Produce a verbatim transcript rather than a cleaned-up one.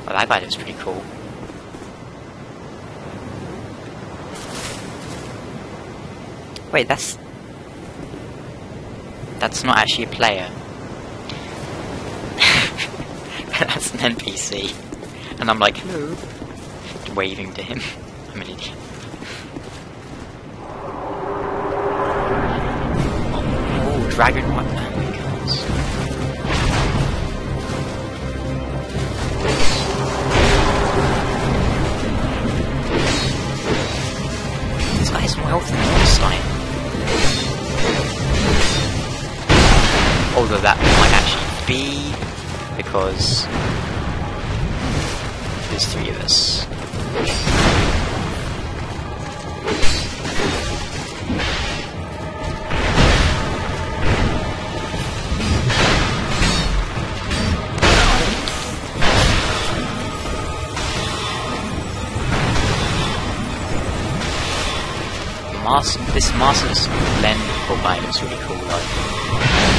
Well, that guy looks pretty cool. Wait, that's... That's not actually a player. That's an N P C. And I'm like, hello. Waving to him. I'm an idiot. Oh, dragon what? Oh my god. This guy has more health than Monstein. Although that might actually be because there's three of us. Master, this Master's Blend guy looks really cool, like.